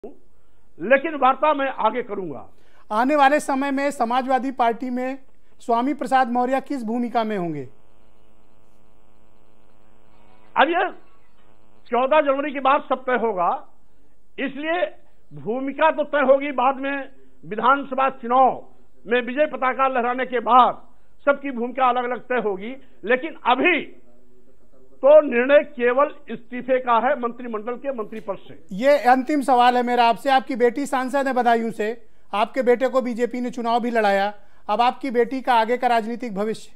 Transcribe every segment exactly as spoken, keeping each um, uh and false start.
लेकिन वार्ता मैं आगे करूंगा। आने वाले समय में समाजवादी पार्टी में स्वामी प्रसाद मौर्य किस भूमिका में होंगे? अब ये चौदह जनवरी के बाद सब तय होगा, इसलिए भूमिका तो तय होगी बाद में। विधानसभा चुनाव में विजय पताका लहराने के बाद सबकी भूमिका अलग अलग तय होगी, लेकिन अभी तो निर्णय केवल इस्तीफे का है मंत्रिमंडल के मंत्री पद से। ये अंतिम सवाल है मेरा आपसे। आपकी बेटी सांसद है बदायूं से, आपके बेटे को बीजेपी ने चुनाव भी लड़ाया, अब आपकी बेटी का आगे का राजनीतिक भविष्य?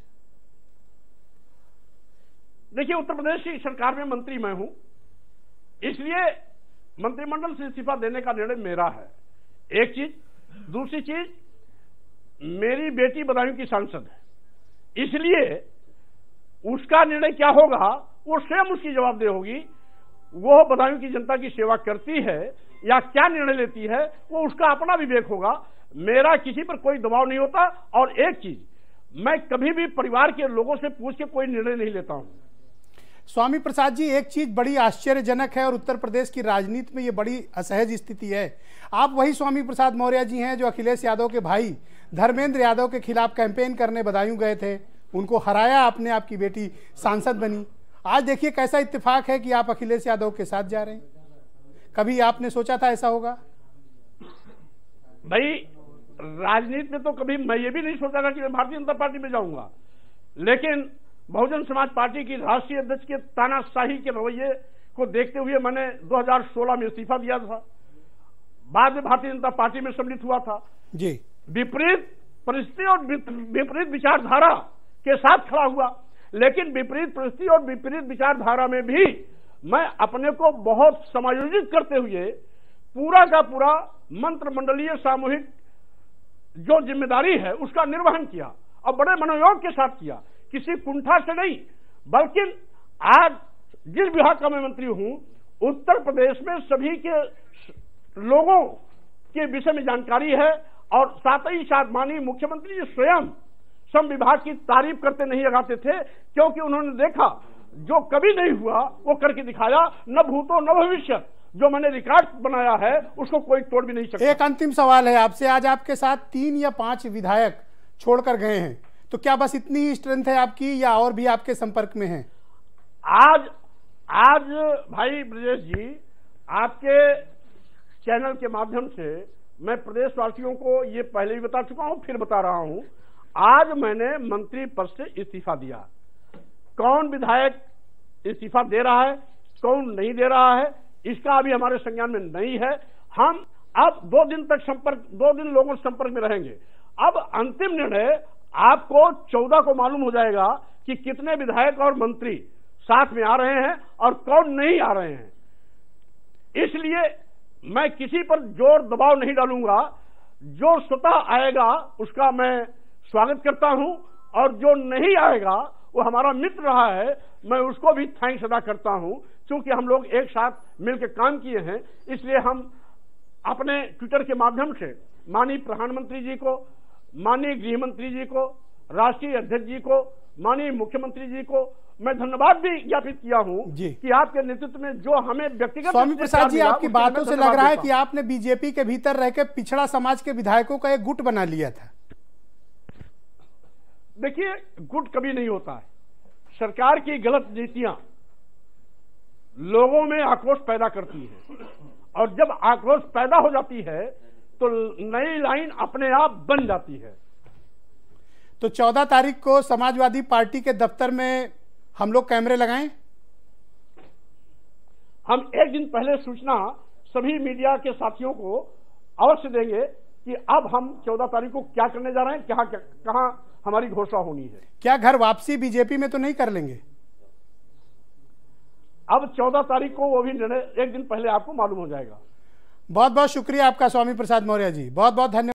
देखिए, उत्तर प्रदेश की सरकार में मंत्री मैं हूं, इसलिए मंत्रिमंडल से इस्तीफा देने का निर्णय मेरा है, एक चीज। दूसरी चीज, मेरी बेटी बदायूं की सांसद है, इसलिए उसका निर्णय क्या होगा वो स्वयं उसकी जवाबदेही होगी। वो बदायूं की जनता की सेवा करती है या क्या निर्णय लेती है वो उसका अपना विवेक होगा। मेरा किसी पर कोई दबाव नहीं होता। और एक चीज, मैं कभी भी परिवार के लोगों से पूछ के कोई निर्णय नहीं लेता हूं। स्वामी प्रसाद जी, एक चीज बड़ी आश्चर्यजनक है और उत्तर प्रदेश की राजनीति में ये बड़ी असहज स्थिति है। आप वही स्वामी प्रसाद मौर्य जी हैं जो अखिलेश यादव के भाई धर्मेंद्र यादव के खिलाफ कैंपेन करने बदायूं गए थे, उनको हराया आपने, आपकी बेटी सांसद बनी। आज देखिए कैसा इत्तेफाक है कि आप अखिलेश यादव के साथ जा रहे हैं। कभी आपने सोचा था ऐसा होगा? भाई, राजनीति में तो कभी मैं ये भी नहीं सोचा था कि मैं भारतीय जनता पार्टी में जाऊंगा, लेकिन बहुजन समाज पार्टी की राष्ट्रीय अध्यक्ष के तानाशाही के रवैये को देखते हुए मैंने दो हज़ार सोलह में इस्तीफा दिया था। बाद में भारतीय जनता पार्टी में सम्मिलित हुआ था जी। विपरीत परिस्थिति और विपरीत विचारधारा के साथ खड़ा हुआ, लेकिन विपरीत परिस्थिति और विपरीत विचारधारा में भी मैं अपने को बहुत समायोजित करते हुए पूरा का पूरा मंत्रिमंडलीय सामूहिक जो जिम्मेदारी है उसका निर्वहन किया और बड़े मनोयोग के साथ किया, किसी कुंठा से नहीं। बल्कि आज जिस विभाग का मैं मंत्री हूं, उत्तर प्रदेश में सभी के लोगों के विषय में जानकारी है और साथ ही साथ माननीय मुख्यमंत्री जी स्वयं सम विभाग की तारीफ करते नहीं लगाते थे, क्योंकि उन्होंने देखा जो कभी नहीं हुआ वो करके दिखाया, न भूतो न भविष्य। जो मैंने रिकॉर्ड बनाया है उसको कोई तोड़ भी नहीं सकता। एक अंतिम सवाल है आपसे। आज आपके साथ तीन या पांच विधायक छोड़कर गए हैं, तो क्या बस इतनी ही स्ट्रेंथ है आपकी या और भी आपके संपर्क में हैं? आज आज भाई ब्रजेश जी, आपके चैनल के माध्यम से मैं प्रदेशवासियों को ये पहले भी बता चुका हूं, फिर बता रहा हूं। आज मैंने मंत्री पद से इस्तीफा दिया। कौन विधायक इस्तीफा दे रहा है, कौन नहीं दे रहा है, इसका अभी हमारे संज्ञान में नहीं है। हम अब दो दिन तक संपर्क दो दिन लोगों से संपर्क में रहेंगे। अब अंतिम निर्णय आपको चौदह को मालूम हो जाएगा कि कितने विधायक और मंत्री साथ में आ रहे हैं और कौन नहीं आ रहे हैं। इसलिए मैं किसी पर जोर दबाव नहीं डालूंगा। जो स्वतः आएगा उसका मैं स्वागत करता हूं और जो नहीं आएगा वो हमारा मित्र रहा है, मैं उसको भी थैंक्स अदा करता हूं। क्योंकि हम लोग एक साथ मिलकर काम किए हैं, इसलिए हम अपने ट्विटर के माध्यम से माननीय प्रधानमंत्री जी को, माननीय गृह मंत्री जी को, राष्ट्रीय अध्यक्ष जी को, माननीय मुख्यमंत्री जी को मैं धन्यवाद भी ज्ञापित किया हूं कि आपके नेतृत्व में जो हमें व्यक्तिगत। स्वामी प्रसाद जी, आपकी बातों से लग रहा है कि आपने बीजेपी के भीतर रहकर पिछड़ा समाज के विधायकों का एक गुट बना लिया था। देखिए, गुट कभी नहीं होता है। सरकार की गलत नीतियां लोगों में आक्रोश पैदा करती है और जब आक्रोश पैदा हो जाती है तो नई लाइन अपने आप बन जाती है। तो चौदह तारीख को समाजवादी पार्टी के दफ्तर में हम लोग कैमरे लगाएं? हम एक दिन पहले सूचना सभी मीडिया के साथियों को अवश्य देंगे कि अब हम चौदह तारीख को क्या करने जा रहे हैं, क्या कहां हमारी घोषणा होनी है। क्या घर वापसी बीजेपी में तो नहीं कर लेंगे? अब चौदह तारीख को वो भी निर्णय एक दिन पहले आपको मालूम हो जाएगा। बहुत बहुत शुक्रिया आपका स्वामी प्रसाद मौर्य जी, बहुत बहुत धन्यवाद।